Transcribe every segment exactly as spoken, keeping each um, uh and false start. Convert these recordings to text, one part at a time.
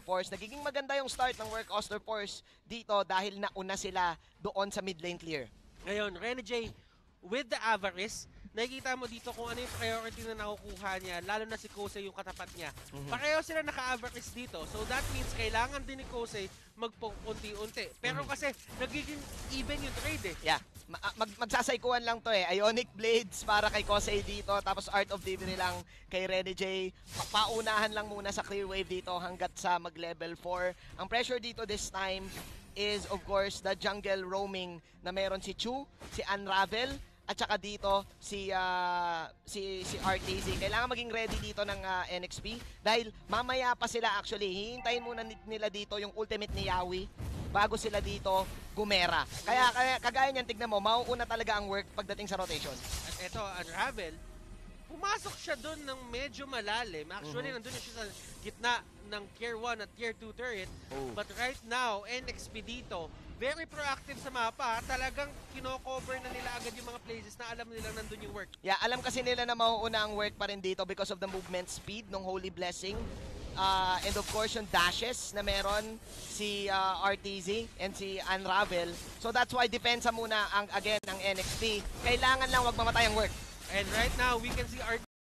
Force. Nagiging maganda yung start ng Work Oster Force dito dahil nauna sila doon sa mid lane clear. Ngayon, Renegade, with the Avarice, nakikita mo dito kung ano yung priority na nakukuha niya, lalo na si Kosei yung katapat niya. Mm-hmm. Pareho sila naka-Avarice dito. So that means kailangan din ni Kosei magpunti-unti. Pero mm-hmm. kasi nagiging even yung trade eh. Yeah. Mag magsasaikuan lang to eh. Ionic Blades para kay Kosei dito, tapos Art of Delivery lang kay Renegade. Pa paunahan lang muna sa clear wave dito hanggat sa mag-level four. Ang pressure dito this time is of course the jungle roaming na meron si Chu, si Unravel, at saka dito si uh, si si R T Z. Kailangan maging ready dito ng uh, N X P dahil mamaya pa sila actually. Hihintayin muna nila dito yung ultimate ni Yawi bago sila dito gumera. Kaya, kaya kagaya niyan, tignan mo, mauuna talaga ang work pagdating sa rotation. At eto, Unravel, pumasok siya doon ng medyo malalim. Actually, mm-hmm. nandun na siya sa gitna ng tier one at tier two turret. Oh. But right now, N X P dito, very proactive sa mapa. Talagang kino-cover na nila agad yung mga places na alam nilang nandun yung work. Yeah, alam kasi nila na mauuna ang work pa rin dito because of the movement speed ng Holy Blessing. Uh, and of course, yung dashes na meron si uh, R T Z and si Unravel. So that's why depensa muna ang, again ang N X P. Kailangan lang wag mamatay ang work. And right now, we can see R T Z,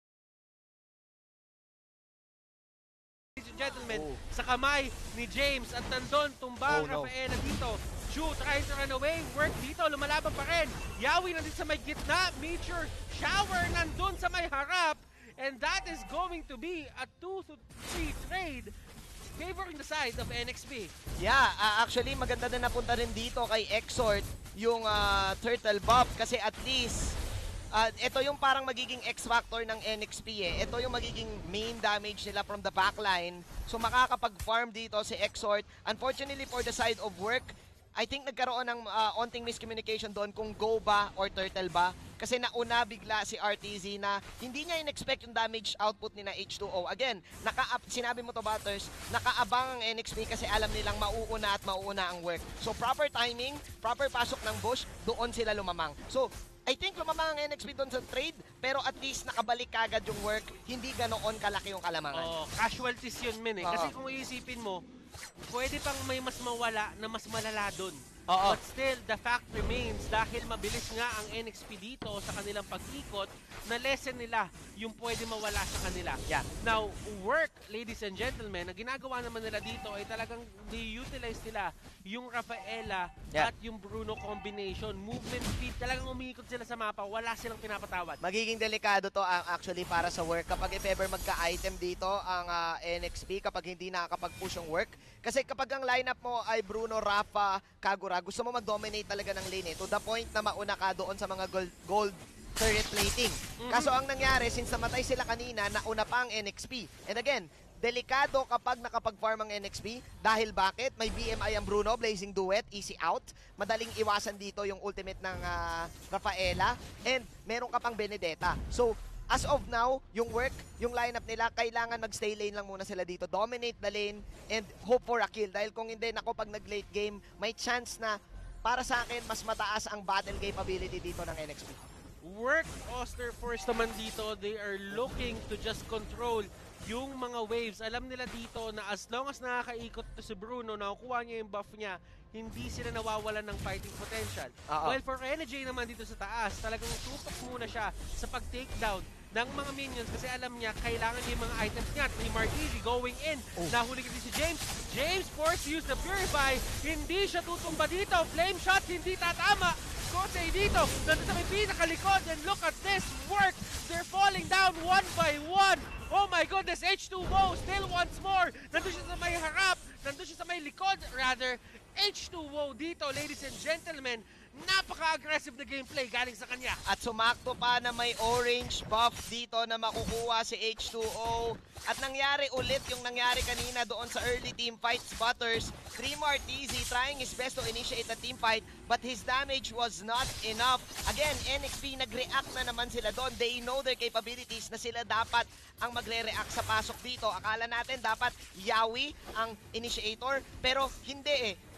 ladies and gentlemen, oh. sa kamay ni James at nandun, tumbang oh, no. Rafaela dito. Chu trying to run away. Work dito, lumalaban pa rin. Yawi nandun sa may gitna. Meteor Shower nandun sa may harap. And that is going to be a two to three trade favoring the side of N X P. Yeah, uh, actually maganda na napunta rin dito kay Exort yung uh, turtle buff kasi at least uh, ito yung parang magiging X-factor ng N X P eh. Ito yung magiging main damage nila from the backline. So makakapag-farm dito si Exort. Unfortunately for the side of work, I think nagkaroon ng uh, onting miscommunication doon kung go ba or turtle ba. Kasi nauna bigla si R T Z na hindi niya in-expect yung damage output ni na H two O. Again, naka sinabi mo to Butters, nakaabang ang N X P kasi alam nilang mauuna at mauuna ang work. So proper timing, proper pasok ng bush, doon sila lumamang. So I think lumamang ang N X P doon sa trade, pero at least nakabalik kagad yung work, hindi ganoon kalaki yung kalamangan. Oh, casualties yun, men eh. Kasi kung iisipin mo, pwede pang may mas mawala na mas malala doon. Oo. But still, the fact remains, dahil mabilis nga ang N X P dito sa kanilang pag-ikot, na lesson nila yung pwede mawala sa kanila. Yeah. Now, work, ladies and gentlemen, ang ginagawa naman nila dito ay talagang di-utilize nila yung Rafaela yeah. at yung Bruno combination. Movement speed, talagang umiikot sila sa mapa, wala silang pinapatawad. Magiging delikado to uh, actually para sa work kapag if ever magka-item dito ang uh, N X P, kapag hindi nakakapag-push yung work. Kasi kapag ang lineup mo ay Bruno, Rafa, Kagura, gusto mo mag-dominate talaga ng lane eh, to the point na mauna ka doon sa mga gold, gold turret plating. Mm-hmm. Kaso ang nangyari, since namatay sila kanina, nauna pa ang N X P. And again, delikado kapag nakapag-farm ang N X P. Dahil bakit? May B M I ang Bruno, Blazing Duet, easy out. Madaling iwasan dito yung ultimate ng uh, Rafaela. And meron ka pang Benedetta. So, as of now, yung work, yung lineup nila, kailangan mag-stay lane lang muna sila dito. Dominate the lane and hope for a kill. Dahil kung hindi, nako pag nag-late game, may chance na para sa akin, mas mataas ang battle capability dito ng N X P. Work Oster Force naman dito, they are looking to just control yung mga waves. Alam nila dito na as long as nakakaikot to si Bruno, nakukuha niya yung buff niya, hindi sila nawawalan ng fighting potential. Uh-oh. While for Renegade naman dito sa taas, talagang tutok muna siya sa pag-takedown ng mga minions kasi alam niya kailangan niya yung mga items niya. Ni Marquise going in. Oh. Nahuli kasi si James. James forced to use the Purify. Hindi siya tutumba dito. Flame shot, hindi tatama. Kosei dito. Nandun sa may pinakalikod. And look at this work. They're falling down one by one. Oh my goodness. H two O still once more. Nandun siya sa may harap. Nandun siya sa may likod. Rather, H two O dito, ladies and gentlemen. Napaka-aggressive na gameplay galing sa kanya. At sumakto pa na may orange buff dito na makukuha si H two O. At nangyari ulit yung nangyari kanina doon sa early team fights, Butters. Three more T Z trying his best to initiate a team fight, but his damage was not enough. Again, N X P nag-react na naman sila doon. They know their capabilities na sila dapat ang magre-react sa pasok dito. Akala natin dapat Yawi ang initiator, pero hindi eh.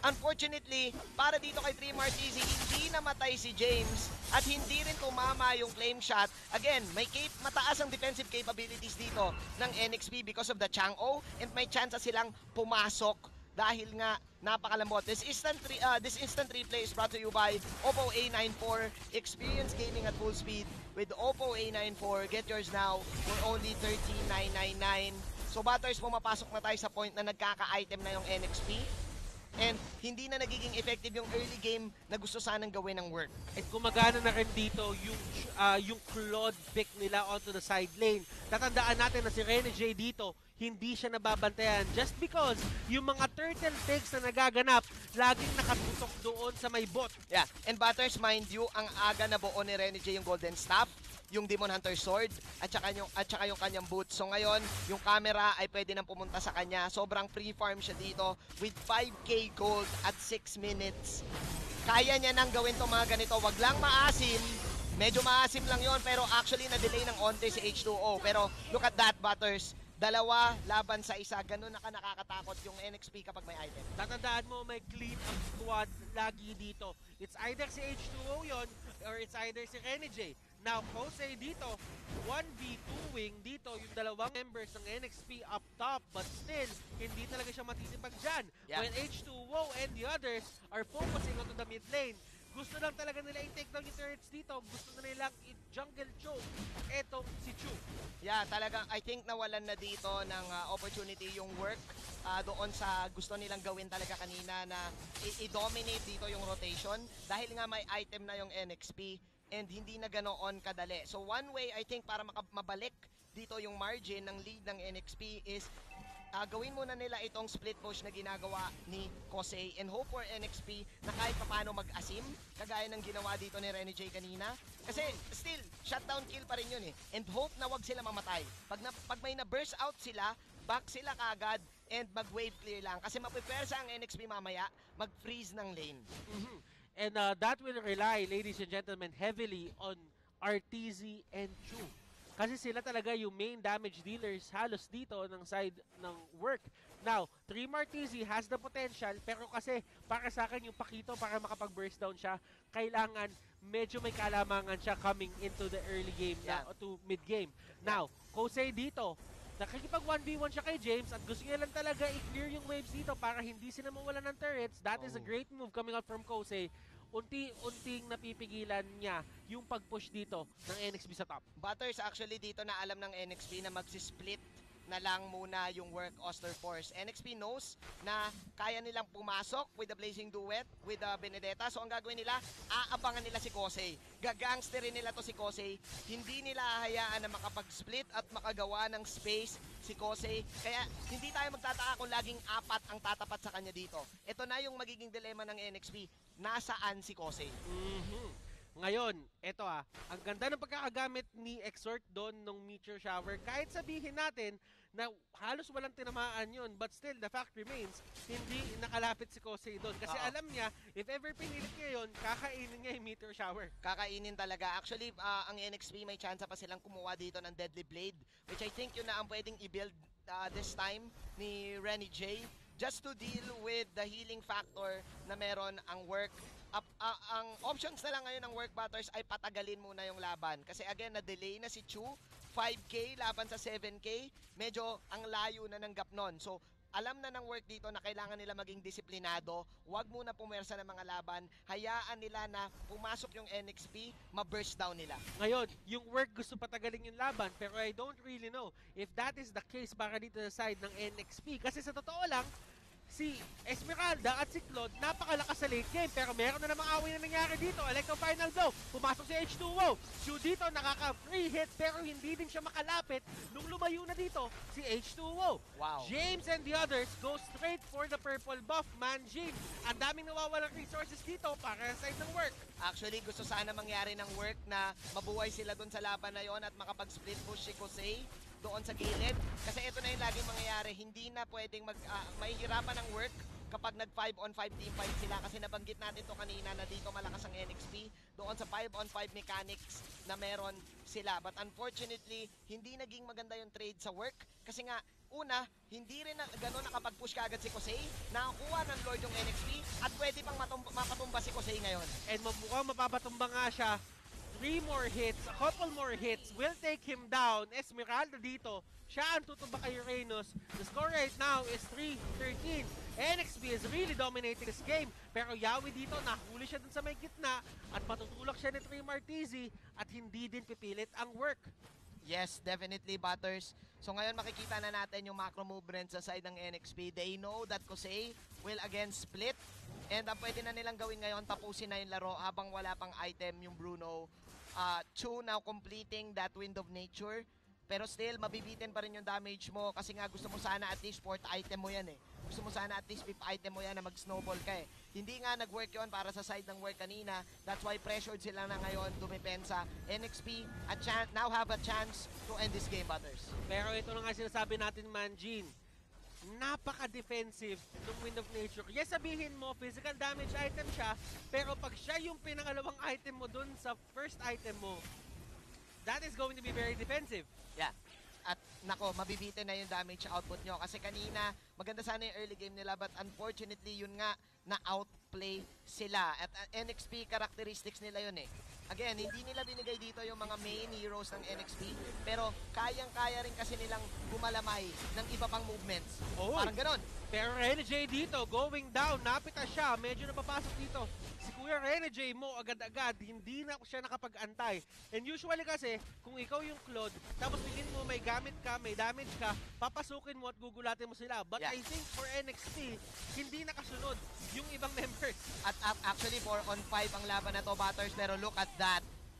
unfortunately, para dito kay Three Martisi, hindi namatay si James at hindi rin tumama yung claim shot. Again, may cap mataas ang defensive capabilities dito ng N X P because of the Chang'o and may chance silang pumasok dahil nga napakalambot. This instant, re uh, this instant replay is brought to you by Oppo A ninety-four. Experience gaming at full speed with Oppo A ninety-four. Get yours now for only thirteen nine ninety-nine. So Butters, pumapasok na tayo sa point na nagkaka-item na yung N X P. And hindi na nagiging effective yung early game na gusto sanang gawin ng work. At gumagana na rin dito yung uh, yung Claude pick nila onto the side lane. Tatandaan natin na si Rene J dito, hindi siya nababantayan just because yung mga turtle picks na nagaganap laging nakatutok doon sa may bot. Yeah, and Butters, mind you, ang aga na buo ni Rene J yung Golden Staff, yung Demon Hunter Sword, at saka yung, at saka yung kanyang boots. So ngayon, yung camera ay pwede nang pumunta sa kanya. Sobrang free farm siya dito with five K gold at six minutes. Kaya niya nang gawin to mga ganito. Wag lang maasim. Medyo maasim lang yon, pero actually na-delay ng onte si H two O. Pero look at that, Butters. Dalawa laban sa isa. Ganun na ka nakakatakot yung N X P kapag may item. Tatandaan mo, may clean up squad lagi dito. It's either si H two O yon or it's either si Rene J. Now, Jose dito, one v two wing dito, yung dalawang members ng N X P up top, but still, hindi talaga siya matitipag dyan. Yeah. When H two O and the others are focusing onto the mid lane, gusto lang talaga nila i-take down yung turrets dito, gusto na nilang i-jungle choke etong si Chu. Yeah, talagang I think nawalan na dito ng uh, opportunity yung work uh, doon sa gusto nilang gawin talaga kanina na i-dominate dito yung rotation dahil nga may item na yung N X P. And hindi na ganoon kadali. So one way I think para mabalik dito yung margin ng lead ng N X P is uh, gawin muna nila itong split push na ginagawa ni Kosei and hope for N X P na kahit paano mag-asim kagaya ng ginawa dito ni Rene J kanina. Kasi still, shutdown kill pa rin yun eh. And hope na wag sila mamatay. Pag, na, pag may na-burst out sila, back sila kagad and mag-wave clear lang. Kasi mapipersa ang N X P mamaya, mag-freeze ng lane. Mm-hmm. And uh, that will rely, ladies and gentlemen, heavily on R T Z and Chu. Kasi sila talaga yung main damage dealers halos dito ng side ng work. Now, Three Martisi has the potential, pero kasi para sa akin yung Pakito para makapag-burst down siya, kailangan medyo may kalamangan siya coming into the early game Yeah. na, to mid-game. Now, Kosei dito, nakikipag one v one siya kay James at gusto niya lang talaga i-clear yung waves dito para hindi sila mawala ng turrets. That oh. is a great move coming out from Kosei. Unti-unting napipigilan niya yung pag-push dito ng N X P sa top. Butters, actually dito na alam ng N X P na magsisplit na lang muna yung work Oster Force. N X P knows na kaya nilang pumasok with the Blazing Duet, with the Benedetta. So ang gagawin nila, aabangan nila si Kosei. Gagangsterin nila to si Kosei. Hindi nila hayaan na makapag-split at makagawa ng space si Kosei. Kaya hindi tayo magtataka kung laging apat ang tatapat sa kanya dito. Ito na yung magiging dilema ng N X P. Nasaan si Kosei? Mm-hmm. Ngayon, eto ah, ang ganda ng pagkakagamit ni Exort doon ng Meteor Shower. Kahit sabihin natin na halos walang tinamaan yun, but still, the fact remains, hindi nakalapit si Kosei doon. Kasi Uh-oh. alam niya, if ever pinilit niya yun, kakainin niya yung Meteor Shower. Kakainin talaga. Actually, uh, ang N X P may chance pa silang kumuha dito ng Deadly Blade, which I think yun na ang pwedeng i-build uh, this time ni Rene J, just to deal with the healing factor na meron ang work. Up, uh, ang options na lang ngayon ng Work Butters ay patagalin muna yung laban. Kasi again, na-delay na si Chu, five K laban sa seven K, medyo ang layo na ng gap nun. So, alam na ng Work dito na kailangan nila maging disiplinado, wag muna pumersa ng mga laban, hayaan nila na pumasok yung N X P, ma-burst down nila. Ngayon, yung Work gusto patagalin yung laban, pero I don't really know if that is the case para dito sa side ng N X P. Kasi sa totoo lang, si Esmeralda at si Claude napakalakas sa late game, pero meron na namang away na nangyari dito. Electro Final Blow, pumasok si H two O. Chu dito nakaka-free hit pero hindi din siya makalapit nung lumayo na dito si H two O. Wow. James and the others go straight for the purple buff, Manjin. Ang daming nawawalang resources dito para sa side ng Work. Actually, gusto sana mangyari ng Work na mabuhay sila dun sa laban na yon at makapag-split push si Kosei. doon sa gilid. Kasi ito na yung laging mangyayari, hindi na pwedeng mag, uh, mahihirapan ng work kapag nag five on five team fight sila. Kasi nabanggit natin to kanina na dito malakas ang N X P doon sa five on five mechanics na meron sila. But unfortunately, hindi naging maganda yung trade sa work. Kasi nga, una, hindi rin na, gano'n nakapag-push kaagad si Kosei. Nakakuha ng Lord yung N X P at pwede pang matumba, mapatumba si Kosei ngayon. And mukhang mapapatumba nga siya. Three more hits, a couple more hits will take him down. Esmeralda dito, siya ang tutumba kay Reynos. The score right now is three thirteen. N X P is really dominating this game. Pero Yawi dito, nahuli siya dun sa may gitna at matutulak siya ni Trey Martizi at hindi din pipilit ang work. Yes, definitely, Butters. So ngayon makikita na natin yung macro movement sa side ng N X P. They know that Kosei will again split. And ang pwede na nilang gawin ngayon, tapusin na yung laro habang wala pang item yung Bruno. Uh, Chu now completing that Wind of Nature. Pero still, mabibitin pa rin yung damage mo kasi nga gusto mo sana at least fourth item mo yan eh. Gusto mo sana at least fifth item mo yan na mag-snowball ka eh. Hindi nga nag-work yun para sa side ng work kanina. That's why pressured sila na ngayon dumipensa. N X P a chance, now have a chance to end this game, Butters. Pero ito na nga sinasabi natin, Manjin. Napaka-defensive ng Wind of Nature. Yes, sabihin mo, physical damage item siya, pero pag siya yung pinangalawang item mo dun sa first item mo, that is going to be very defensive. Yeah. At nako, mabibitin na yung damage output nyo. Kasi kanina, maganda sana yung early game nila, but unfortunately, yun nga, na-outplay sila. At uh, N X P characteristics nila yun eh. Again, hindi nila binigay dito yung mga main heroes ng N X P, pero kayang-kaya rin kasi nilang gumalamay ng iba pang movements. Oh. Parang ganon. Pero Rene J dito, going down, napita siya, medyo napapasok dito. Si Kuya Rene J mo, agad-agad, hindi na siya nakapag-antay. And usually kasi, kung ikaw yung Claude, tapos tingin mo may gamit ka, may damage ka, papasukin mo at gugulatin mo sila. But Yeah. I think for N X T, hindi nakasunod yung ibang members. At uh, actually, four on five ang laban na to, Butters, pero look at that.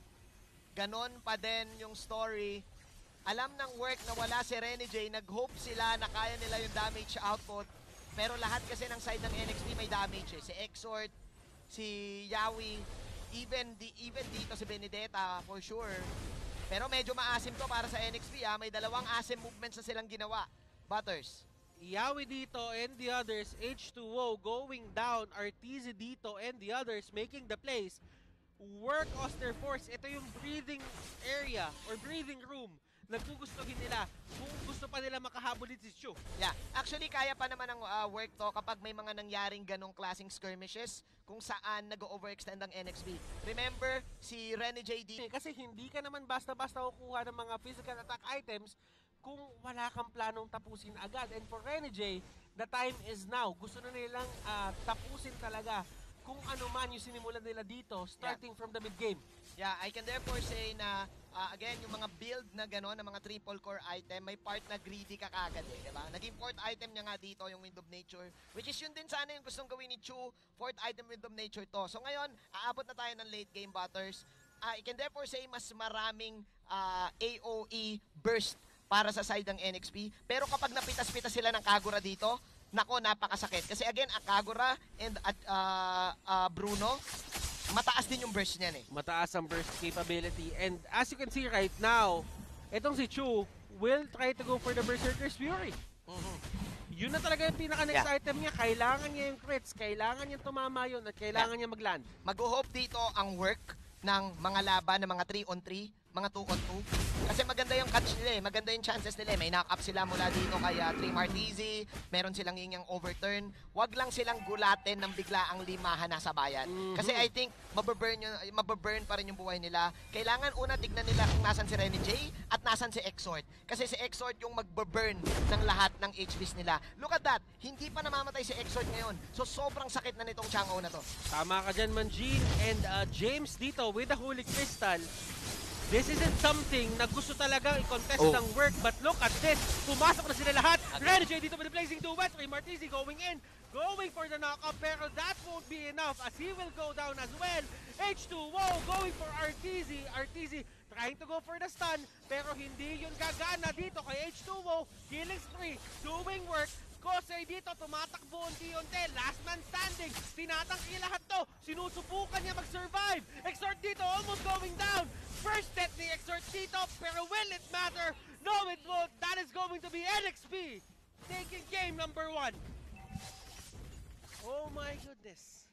Ganon pa din yung story. Alam ng work na wala si Rene J, nag-hope sila na kaya nila yung damage output. Pero lahat kasi ng side ng N X T may damage eh. Si Exort, si Yawi, even, di, even dito si Benedetta for sure. Pero medyo maasim to para sa N X T ah. May dalawang asim movements na silang ginawa. Butters. Yawi dito and the others, H two O going down, Arteezy dito and the others making the plays. Work Osterforce, ito yung breathing area or breathing room na gugustuhin nila kung gusto pa nila makahabol dito si Chu. Yeah, actually kaya pa naman ang uh, work to kapag may mga nangyaring ganong klaseng skirmishes kung saan nag-overextend ang N X P. Remember, si Rene J D... Kasi hindi ka naman basta-basta kukuha ng mga physical attack items kung wala kang planong tapusin agad. And for Rene J, the time is now. Gusto na nilang uh, tapusin talaga kung ano man yung sinimulan nila dito starting yeah. from the mid-game. Yeah, I can therefore say na uh, again, yung mga build na gano'n, na mga triple core item, may part na greedy ka kagad eh, diba? Naging fourth item niya nga dito, yung Wind of Nature, which is yun din sana yung gustong gawin ni Chu, fourth item Wind of Nature to. So ngayon, aabot na tayo ng late game, Butters. Uh, I can therefore say mas maraming uh, A O E burst para sa side ng N X P. Pero kapag napitas-pitas sila ng Kagura dito, nako, napakasakit. Kasi again, Kagura and uh, uh, Bruno, mataas din yung burst niyan eh. Mataas ang burst capability. And as you can see right now, itong si Chu will try to go for the Berserker's Fury. Mm-hmm. Yun na talaga yung pinaka-next Yeah. item niya. Kailangan niya yung crits. Kailangan niya tumama yun at kailangan Yeah. niya mag-land. Mag-hope dito ang work ng mga laban, ng mga three on three, mga two on two. Kasi maganda yung catch nila eh, maganda yung chances nila eh. May knock-up sila mula dito kay uh, Trey Martizi, meron silang yung overturn. Wag lang silang gulatin ng bigla ang limahan na sa bayan. Mm-hmm. Kasi I think mababurn, yun, mababurn pa rin yung buhay nila. Kailangan una tignan nila kung nasan si Rene J at nasan si Exort. Kasi si Exort yung magbaburn ng lahat ng H Ps nila. Look at that, hindi pa namamatay si Exort ngayon. So sobrang sakit na nitong Chang'o na to. Tama ka dyan, Manjin. And uh, James dito with the Holy Crystal. This isn't something na gusto talaga i-contest Oh. ng work, but look at this. Pumasok na sila lahat. Rene J dito with the blazing duet. Ray Martizi going in, going for the knockup, pero that won't be enough as he will go down as well. H two O going for Arteezy. Arteezy trying to go for the stun, pero hindi yun gagana dito kay H two O. Killing spree, doing work, Kosei dito, tumatakbo unti-unti. Last man standing. Tinatangki lahat to. Sinusubukan niya mag-survive. Exort dito, almost going down. First death ni Exort dito, pero will it matter? No, it won't. That is going to be N X P taking game number one. Oh my goodness.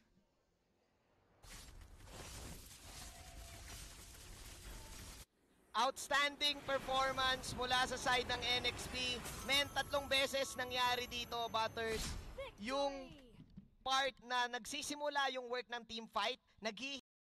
Outstanding performance mula sa side ng N X P. Men, tatlong beses nangyari dito, Butters. Yung part na nagsisimula yung work ng team fight, naghi